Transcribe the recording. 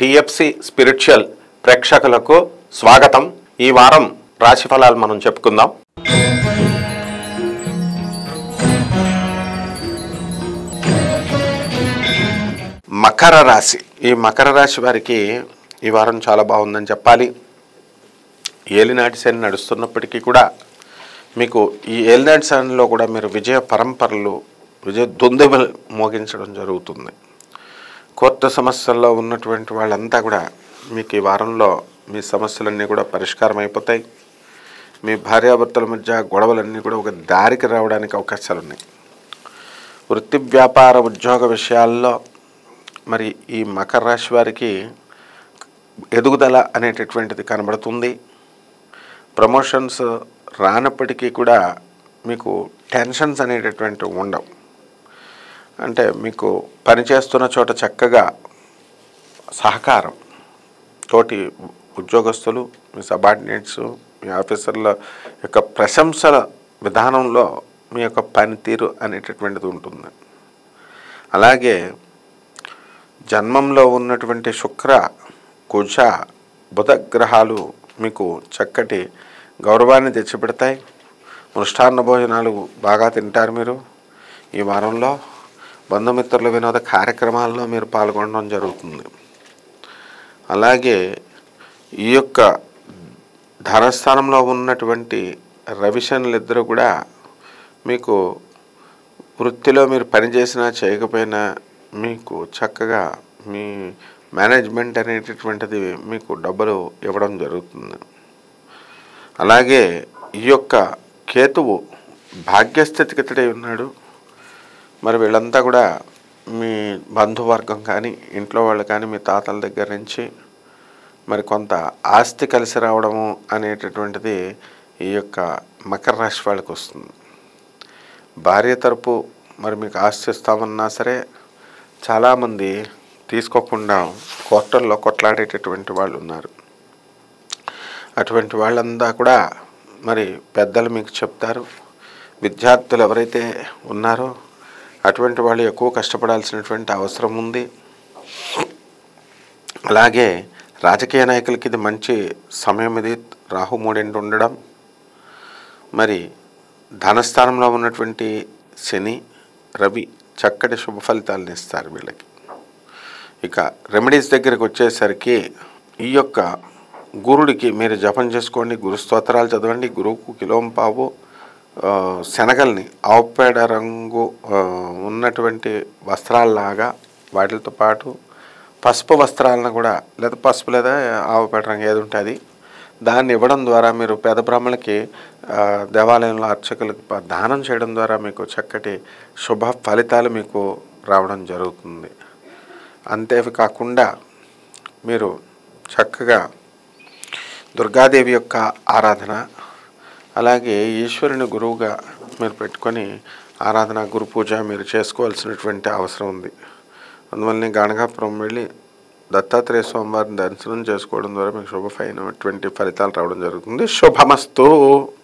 TFC spiritual ప్రేక్షకులకు స్వాగతం. ఈ వారం రాశి ఫలాలు మనం చెప్పుకుందాం. మకర రాశి. ఈ మకర రాశి వారికి ఈ వారం చాలా బాగుందని చెప్పాలి. ఏలినాటి శని నడుస్తున్నప్పటికీ కూడా మీకు ఈ ఏలినాటి శనిలో కూడా మీరు విజయ పరంపరలు, విజయ దొందెబలు మోగించడం జరుగుతుంది. కోర్టు సమస్యల్లో ఉన్నటువంటి వాళ్ళంతా కూడా మీకు ఈ వారంలో మీ సమస్యలన్నీ కూడా పరిష్కారం అయిపోతాయి. మీ భార్యాభర్తల మధ్య గొడవలన్నీ కూడా ఒక దారికి రావడానికి అవకాశాలు ఉన్నాయి. వృత్తి, వ్యాపార, ఉద్యోగ విషయాల్లో మరి ఈ మకర రాశి వారికి ఎదుగుదల అనేటటువంటిది కనబడుతుంది. ప్రమోషన్స్ రానప్పటికీ కూడా మీకు టెన్షన్స్ అనేటటువంటివి ఉండవు. అంటే మీకు పనిచేస్తున్న చోట చక్కగా సహకారం, తోటి ఉద్యోగస్తులు, మీ సబార్డినేట్స్, మీ ఆఫీసర్ల యొక్క ప్రశంసల విధానంలో మీ యొక్క పనితీరు అనేటటువంటిది ఉంటుంది. అలాగే జన్మంలో ఉన్నటువంటి శుక్ర, కుజ, బుధ గ్రహాలు మీకు చక్కటి గౌరవాన్ని తెచ్చిపెడతాయి. మృష్టాన్న భోజనాలు బాగా తింటారు మీరు. ఈ వారంలో బంధుమిత్రుల వినోద కార్యక్రమాల్లో మీరు పాల్గొనడం జరుగుతుంది. అలాగే ఈ యొక్క ధనస్థానంలో ఉన్నటువంటి రవిశనులు ఇద్దరు కూడా మీకు వృత్తిలో మీరు పనిచేసినా చేయకపోయినా మీకు చక్కగా మీ మేనేజ్మెంట్ అనేటటువంటిది మీకు డబ్బులు ఇవ్వడం జరుగుతుంది. అలాగే ఈ యొక్క కేతువు భాగ్యస్థితిగతుడై ఉన్నాడు. మరి వీళ్ళంతా కూడా మీ బంధువర్గం కానీ, ఇంట్లో వాళ్ళు కానీ, మీ తాతల దగ్గర నుంచి మరి కొంత ఆస్తి కలిసి రావడము అనేటటువంటిది ఈ యొక్క మకర రాశి వాళ్ళకి వస్తుంది. భార్య తరపు మరి మీకు ఆస్తి ఇస్తామన్నా సరే చాలామంది తీసుకోకుండా కోర్టుల్లో కొట్లాడేటటువంటి వాళ్ళు ఉన్నారు. అటువంటి వాళ్ళంతా కూడా మరి పెద్దలు మీకు చెప్తారు. విద్యార్థులు ఎవరైతే ఉన్నారో అటువంటి వాళ్ళు ఎక్కువ కష్టపడాల్సినటువంటి అవసరం ఉంది. అలాగే రాజకీయ నాయకులకి ఇది మంచి సమయం. ఇది రాహు మూడింటి ఉండడం, మరి ధనస్థానంలో ఉన్నటువంటి శని, రవి చక్కటి శుభ ఫలితాలను ఇస్తారు వీళ్ళకి. ఇక రెమెడీస్ దగ్గరికి వచ్చేసరికి ఈ యొక్క గురుడికి మీరు జపం చేసుకోండి, గురు స్తోత్రాలు చదవండి. గురువుకు కిలోంపావు శనగల్ని ఆవుపేడ రంగు ఉన్నటువంటి వస్త్రాలలాగా వాటితో పాటు పసుపు వస్త్రాలను కూడా, లేదా పసుపు లేదా ఆవుపేడ రంగు ఏది ఉంటుంది దాన్ని ఇవ్వడం ద్వారా మీరు పేద బ్రాహ్మణులకి దేవాలయంలో అర్చకులకి దానం చేయడం ద్వారా మీకు చక్కటి శుభ ఫలితాలు మీకు రావడం జరుగుతుంది. అంతేకాకుండా మీరు చక్కగా దుర్గాదేవి యొక్క ఆరాధన, అలాగే ఈశ్వరుని గురువుగా మీరు పెట్టుకొని ఆరాధన, గురు పూజ మీరు చేసుకోవాల్సినటువంటి అవసరం ఉంది. అందువల్లనే గాణగాపురం వెళ్ళి దత్తాత్రేయ స్వామివారిని దర్శనం చేసుకోవడం ద్వారా మీకు శుభమైనటువంటి ఫలితాలు రావడం జరుగుతుంది. శుభమస్తు.